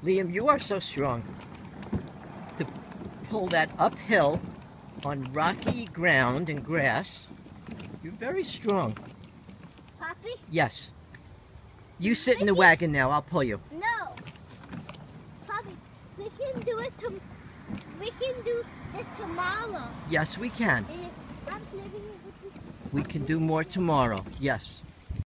Liam, you are so strong to pull that uphill on rocky ground and grass. You're very strong. Poppy? Yes. You sit in the wagon now. I'll pull you. No. Poppy, we can do it we can do this tomorrow. Yes, we can. I'm living with you. We can do more tomorrow. Yes.